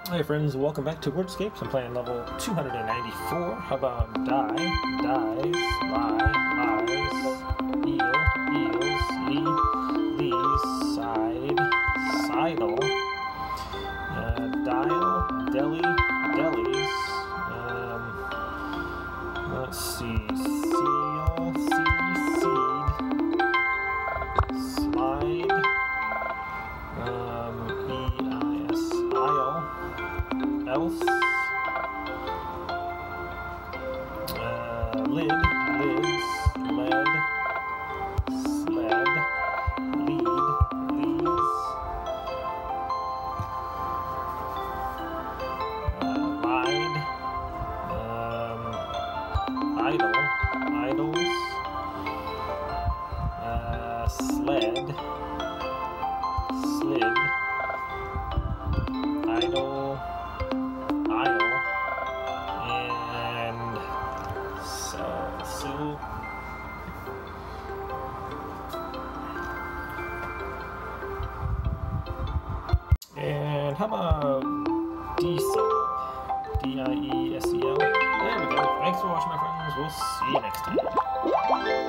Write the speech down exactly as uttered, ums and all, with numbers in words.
Hey friends, welcome back to WORDSCAPES. I'm playing level two hundred ninety-four. How about die, dies, lie, lies, eel, eels, lee, lees, side, sidle, uh, dial, deli, delis, um, let's see, seal, sea, seed, slide, um, E I S, isle, else, uh, lid, lids, lead, sled, lead, leads, uh, lied, um, idle, idols, uh, sled, slid, idle, aisle, and so, so, and how about diesel, D I E S E L, there we go. Thanks for watching, my friends, we'll see you next time.